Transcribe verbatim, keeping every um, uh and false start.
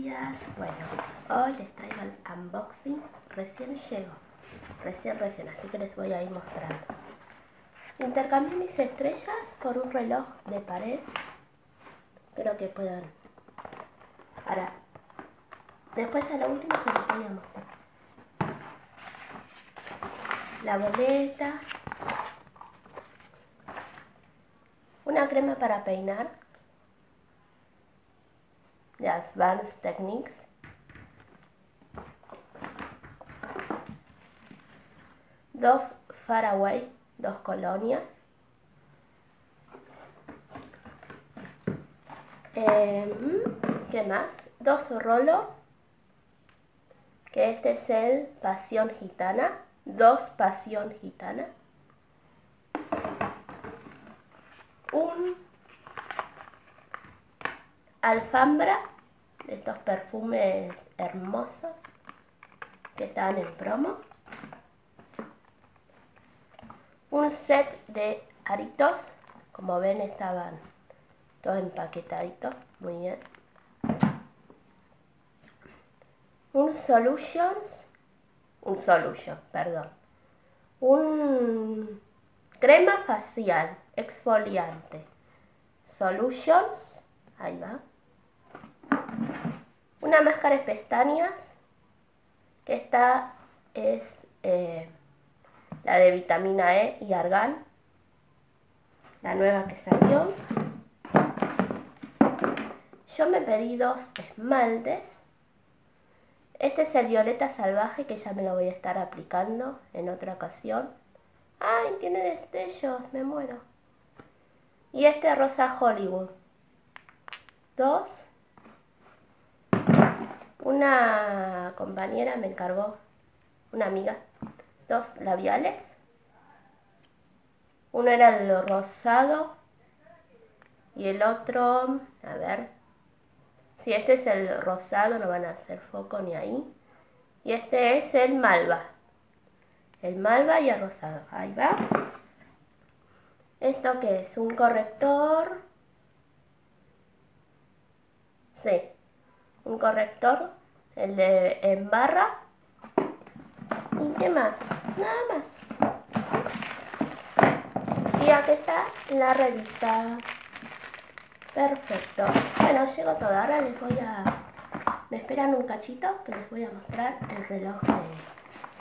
días. Bueno, hoy les traigo el unboxing. Recién llego, recién, recién, así que les voy a ir mostrando. Intercambié mis estrellas por un reloj de pared. Espero que puedan. Ahora, después a lo último se los voy a mostrar. La boleta. Una crema para peinar de Advanced Techniques. Dos Faraway, dos colonias. Eh, ¿Qué más? Dos Rolo, que este es el Pasión Gitana. Dos Pasión Gitana. Un Alfambra, de estos perfumes hermosos que estaban en promo. Un set de aritos, como ven estaban todos empaquetaditos, muy bien. Un Solutions, un Solution, perdón. Un crema facial exfoliante. Solutions, ahí va. Una máscara de pestañas, que esta es eh, la de vitamina E y argán, la nueva que salió. Yo me pedí dos esmaltes. Este es el violeta salvaje, que ya me lo voy a estar aplicando en otra ocasión. ¡Ay, tiene destellos! Me muero. Y este rosa Hollywood. Dos. Una compañera me encargó, una amiga, dos labiales. Uno era el rosado y el otro, a ver, si este es el rosado, no van a hacer foco ni ahí. Y este es el malva, el malva y el rosado, ahí va. ¿Esto qué es? Un corrector, sí, un corrector, el de en barra. ¿Y qué más? Nada más. Y aquí está la revista. Perfecto. Bueno, llegó todo. Ahora les voy a... Me esperan un cachito que les voy a mostrar el reloj de,